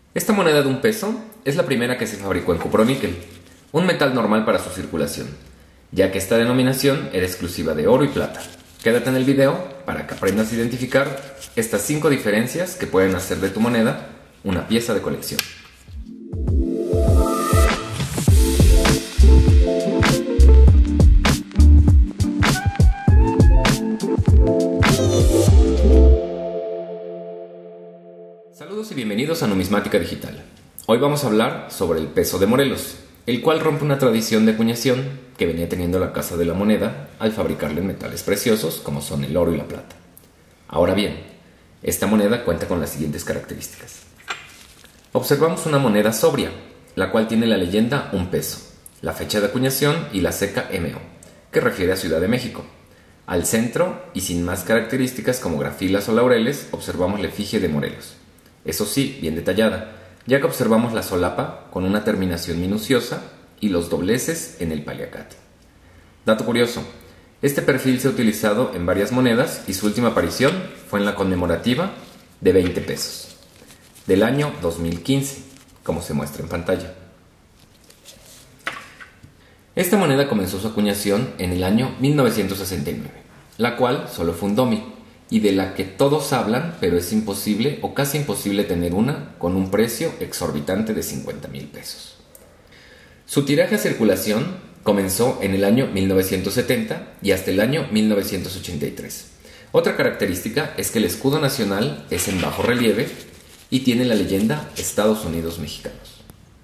Esta moneda de 1 peso es la primera que se fabricó en cuproníquel, un metal normal para su circulación, ya que esta denominación era exclusiva de oro y plata. Quédate en el video para que aprendas a identificar estas 5 diferencias que pueden hacer de tu moneda una pieza de colección. Saludos y bienvenidos a Numismática Digital. Hoy vamos a hablar sobre el peso de Morelos, el cual rompe una tradición de acuñación que venía teniendo la Casa de la Moneda al fabricarle metales preciosos como son el oro y la plata. Ahora bien, esta moneda cuenta con las siguientes características. Observamos una moneda sobria, la cual tiene la leyenda 1 peso, la fecha de acuñación y la ceca MO, que refiere a Ciudad de México. Al centro, y sin más características como grafilas o laureles, observamos la efigie de Morelos. Eso sí, bien detallada, ya que observamos la solapa con una terminación minuciosa y los dobleces en el paliacate. Dato curioso, este perfil se ha utilizado en varias monedas y su última aparición fue en la conmemorativa de 20 pesos, del año 2015, como se muestra en pantalla. Esta moneda comenzó su acuñación en el año 1969, la cual solo fue un domi, y de la que todos hablan, pero es imposible o casi imposible tener una con un precio exorbitante de 50,000 pesos. Su tiraje a circulación comenzó en el año 1970 y hasta el año 1983. Otra característica es que el escudo nacional es en bajo relieve y tiene la leyenda Estados Unidos Mexicanos.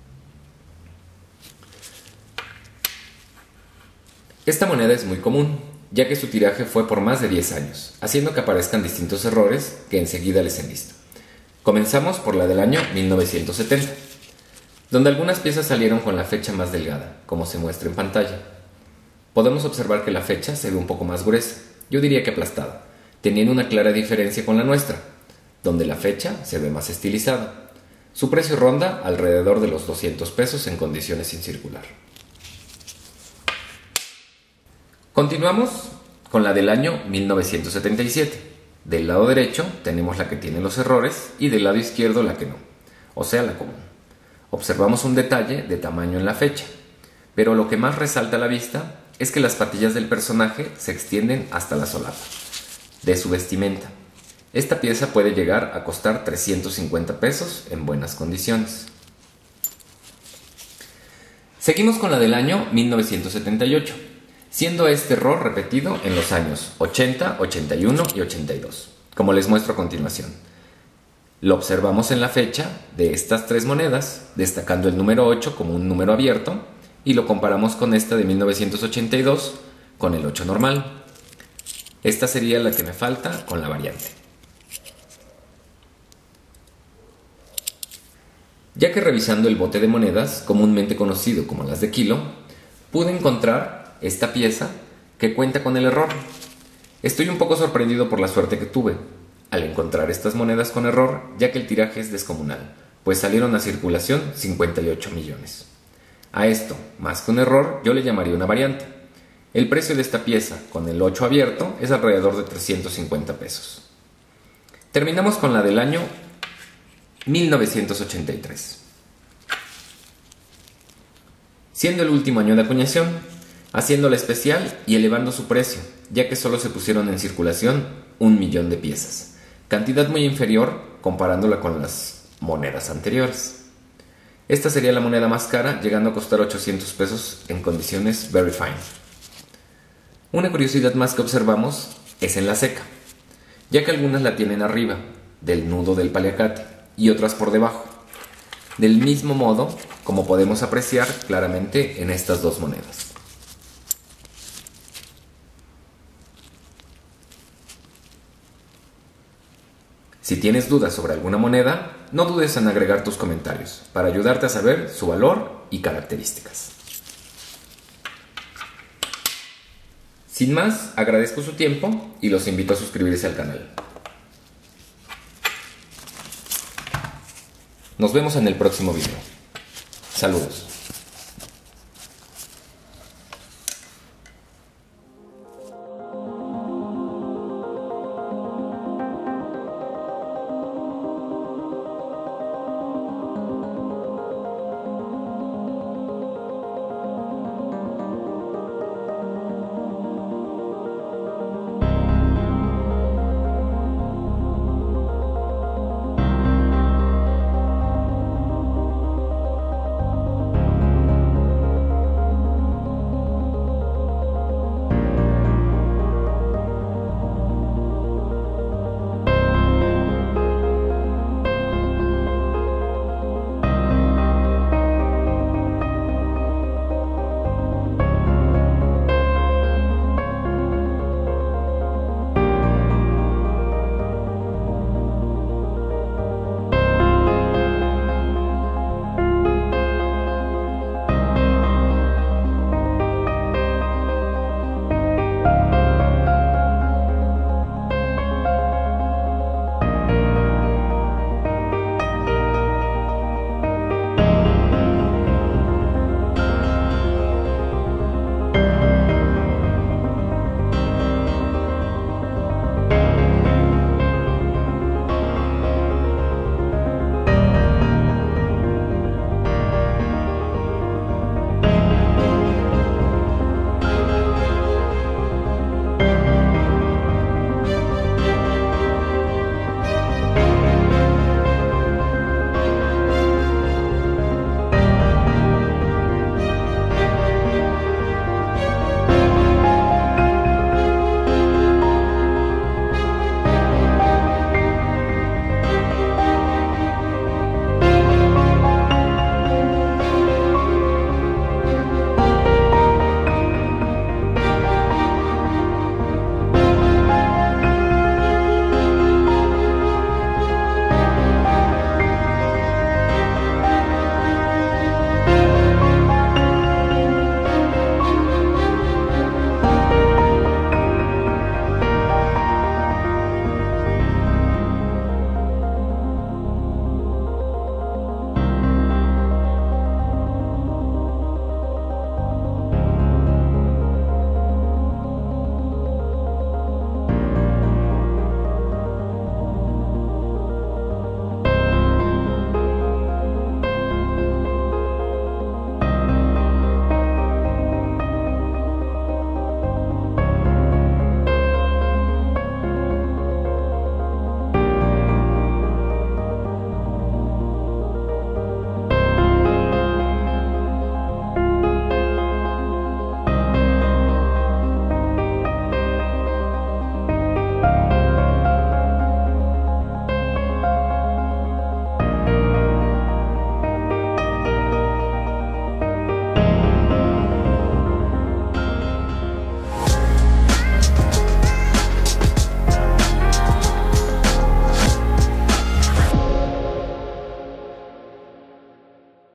Esta moneda es muy común, ya que su tiraje fue por más de 10 años, haciendo que aparezcan distintos errores que enseguida les he visto. Comenzamos por la del año 1970, donde algunas piezas salieron con la fecha más delgada, como se muestra en pantalla. Podemos observar que la fecha se ve un poco más gruesa, yo diría que aplastada, teniendo una clara diferencia con la nuestra, donde la fecha se ve más estilizada. Su precio ronda alrededor de los 200 pesos en condiciones sin circular. Continuamos con la del año 1977. Del lado derecho tenemos la que tiene los errores y del lado izquierdo la que no, o sea la común. Observamos un detalle de tamaño en la fecha, pero lo que más resalta a la vista es que las patillas del personaje se extienden hasta la solapa de su vestimenta. Esta pieza puede llegar a costar 350 pesos en buenas condiciones. Seguimos con la del año 1978. Siendo este error repetido en los años 80, 81 y 82, como les muestro a continuación. Lo observamos en la fecha de estas 3 monedas, destacando el número 8 como un número abierto, y lo comparamos con esta de 1982 con el 8 normal. Esta sería la que me falta con la variante. Ya que revisando el bote de monedas, comúnmente conocido como las de kilo, pude encontrar esta pieza que cuenta con el error. Estoy un poco sorprendido por la suerte que tuve al encontrar estas monedas con error, ya que el tiraje es descomunal, pues salieron a circulación 58 millones. A esto, más que un error, yo le llamaría una variante. El precio de esta pieza con el 8 abierto es alrededor de 350 pesos. Terminamos con la del año 1983. Siendo el último año de acuñación, haciéndola especial y elevando su precio, ya que solo se pusieron en circulación 1 millón de piezas, cantidad muy inferior comparándola con las monedas anteriores. Esta sería la moneda más cara, llegando a costar 800 pesos en condiciones very fine. Una curiosidad más que observamos es en la ceca, ya que algunas la tienen arriba del nudo del paliacate y otras por debajo, del mismo modo como podemos apreciar claramente en estas 2 monedas. Si tienes dudas sobre alguna moneda, no dudes en agregar tus comentarios para ayudarte a saber su valor y características. Sin más, agradezco su tiempo y los invito a suscribirse al canal. Nos vemos en el próximo video. Saludos.